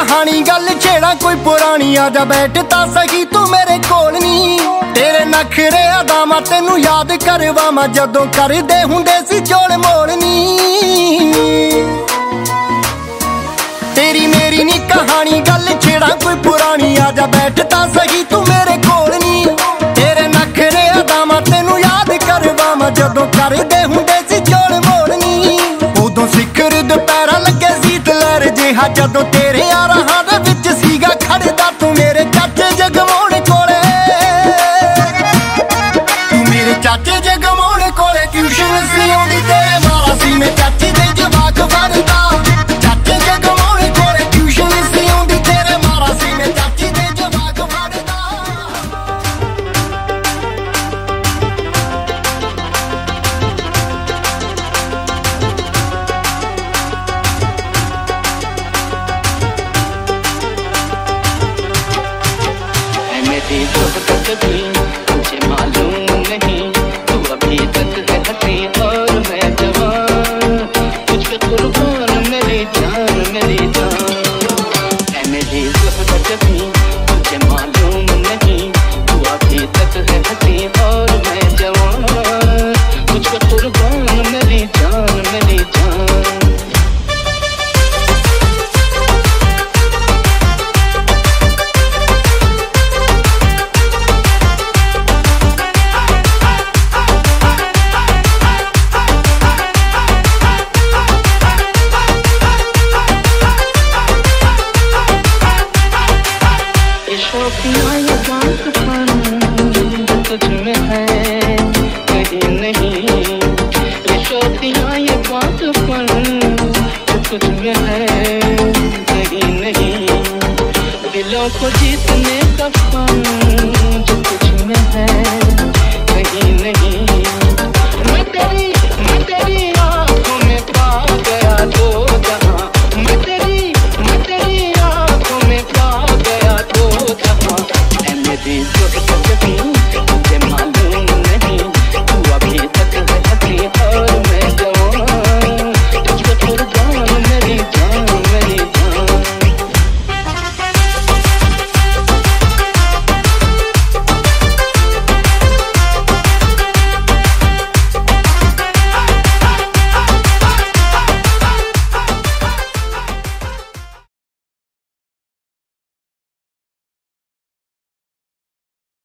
कहानी गल छेड़ा कोई पुरानी, आजा बैठता सही तू मेरे कोल नी। तेरे नखरे अदामा तेनू याद करवामा, जदों करदे हुंदे सी चोल मोड़नी। तेरी मेरी नी कहानी गल छेड़ा कोई पुरानी, आजा बैठता सही तू मेरे कोल नी। तेरे नखरे अदामा तेनू याद करवामा, जदों करदे हुंदे सी चोल मोड़नी। उदों सिखर दुपहरा लगे सीत लहर जिहा, जदों तेरे राहां दे विच सीगा खड़दा तू मेरे चाचे जगमोहन कोले। तू मेरे चाचे जगमोहन कोले ट्यूशन सी आउंदी, तेरे मारा सी मैं चाचे दे जवाक फड़दा। चाचे जगमोहन कोले ट्यूशन सी आउंदी, तेरे मारा सी मैं चाचे दे जवाक फड़दा। मेरी सोहबत भी मुझे मालूम नहीं, तू अभी तक है हसी और मैं जवान। तुझ पे कुर्बान मेरी जान मेरी जान। है मेरी सोहबत भी मुझे मालूम नहीं, तू अभी तक है हसी और मैं जवान। तुझ पे कुर्बान मेरी जान मेरी जान। ये बात पर तुझ में है कहीं नहीं, ये शोखियाँ ये बात पर तुझ में है कहीं नहीं। दिलों को जीतने का फन जो तुझ में है कहीं नहीं।